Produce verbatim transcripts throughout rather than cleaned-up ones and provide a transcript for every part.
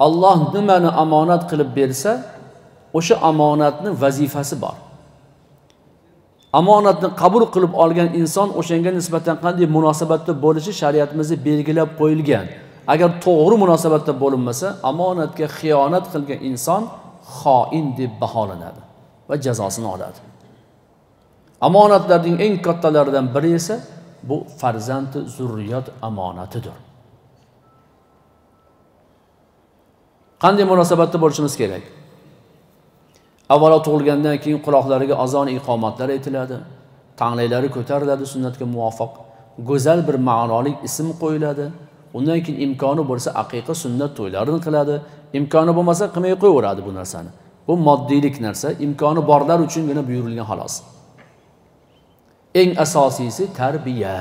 Alloh nimani omonat qilib bersa, o'sha omonatni vazifasi bor. Omonatni qabul qilib olgan inson o'shanga nisbatan qanday munosabatda bo'lishi shariatimizda belgilab qo'yilgan. Agar to'g'ri munosabatda bo'linmasa, omonatga xiyonat qilgan inson xoin deb baholanadi va jazosini oladi. Omonatlarning eng kattalaridan biri esa bu farzand zurriyot omonatidir. Qanday munosabatda bo'lishimiz kerak? Avvalo tug'ilgandan keyin quloqlariga azon iqomatlar aytiladi, tanglaylari ko'tariladi sunnatga muvofiq, go'zal bir ma'noli ism qo'yiladi. Undan keyin imkoni bo'lsa aqiqa sunnat to'ylarini qiladi, imkoni bo'lmasa qilmay qo'yaveradi bu narsani. Bu moddiylik narsa, imkoni borlar uchungina buyurilgan xolos. Eng asosiysi tarbiya.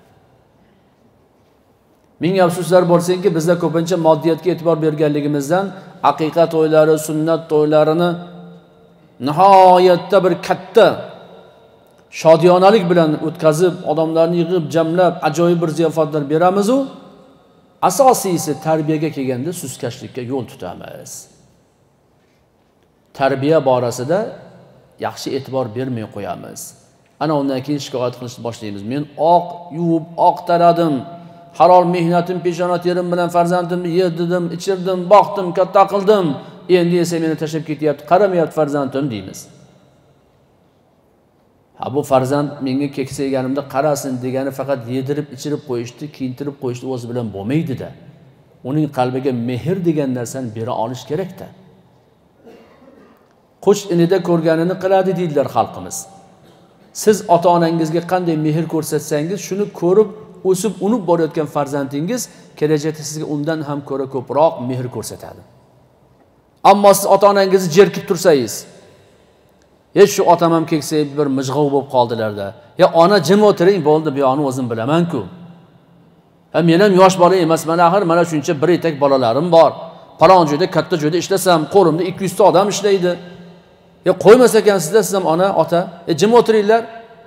Ming afsuslar bo'lsinki, bizda ko'pincha moddiyatga e'tibor berganligimizdan aqiqa to'ylari, sunnat to'ylarini nihoyatda bir katta shodiyonalik bilan o'tkazib, odamlarni yig'ib, jamlab, ajoyib bir ziyofatlar beramiz u asosiysi tarbiyaga kelganda suskashlikka yo'l tutamiz. Tarbiya borasida yaxshi e'tibor bermay qo'yamiz. Ana undan keyin shikoyat qilishni boshlaymiz. Men oq yuvib, oq taradim. Halol mehnatim, peshona terim bilan farzandimni yedirdim, ichirdim, boqdim, katta qildim. Endi esa meni tashlab ketyapti, qaramayapti farzandim deymiz. Ha bu farzand menga keksayganimda qarasin degani faqat yedirib, ichirib qo'yishdi, kiyintirib qo'yishdi o'zi bilan bo'lmaydi-da. Uning qalbiga mehr degan narsani bera olish kerak-da. Qush inida ko'rganini qiladi deydilar xalqimiz. Siz ota-onangizga qanday mehr ko'rsatsangiz, shuni ko'rib, o'sib, unib borayotgan farzandingiz kelajakda sizga undan ham ko'ra ko'proq mehr ko'rsatadi. Ammo siz ota-onangizni jerkib tursangiz, hech shu otam ham keksayib bir mijg'ov bo'lib qoldilarda. Ya ona jim o'tiring, bo'ldi, bu yo'qni o'zim bilaman-ku. Ha men ham yosh bola emasman, axir mana shuncha bir etak bolalarim bor. Falon joyda, katta joyda ishlasam, qo'limda ikki yuz ta odam ishlaydi. Ya qo'ymasa ekansizlar siz ham ona, ota, e jim o'tiringlar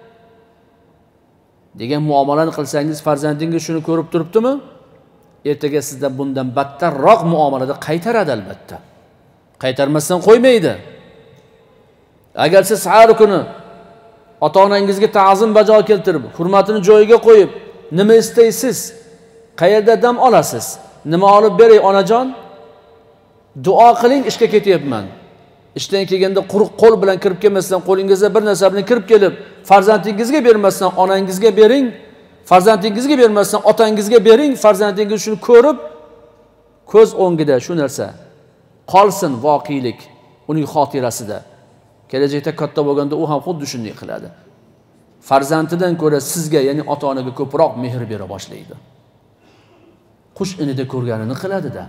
degan muomalani qilsangiz, farzandingiz shuni ko'rib turibdimi? Ertaga sizda bundan battarroq muomalada qaytaradi albatta. Qaytarmasdan qo'ymaydi. Agar siz har kuni ota-onangizga ta'zim bajo keltirib, hurmatini joyiga qo'yib, nima istaysiz? Qayerda dam olasiz? Nima olib beray onajon? Duo qiling, ishga ketyapman. Ishdan kelganda quruq qo'l bilan kirib kelmasdan, qo'lingizda bir narsa bilan kirib kelib, farzandingizga bermasdan onangizga bering, farzandingizga bermasdan otangizga bering, farzandingiz shuni ko'rib, ko'z o'ngida shu narsa qolsin voqelik uning xotirasida. Kelajakda katta bo'lganda u ham xuddi shunday qiladi. Farzandidan ko'ra sizga, ya'ni ota-onaga ko'proq mehr bera boshlaydi. Qush inida ko'rganini qiladi-da.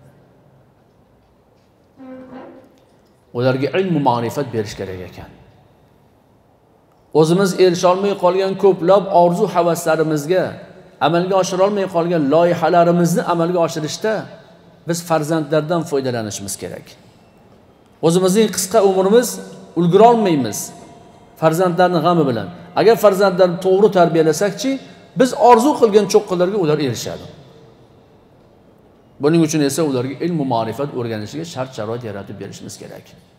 Ularga ilm va ma'rifat berish kerak ekan. O'zimiz erisha olmay qolgan ko'plab orzu havaslarimizga, amalga oshira olmay qolgan loyihalarimizni amalga oshirishda biz farzandlardan foydalanishimiz kerak. O'zimizning qisqa umrimiz ulgura olmaymiz farzandlarning g'ami bilan. Agar farzandlarni to'g'ri tarbiyalasak-chi, biz orzu qilgan cho'qqilarga ular erishadi. Buning uchun esa ularga ilm va ma'rifat o'rganishiga shart-sharoit yaratib berishimiz kerak.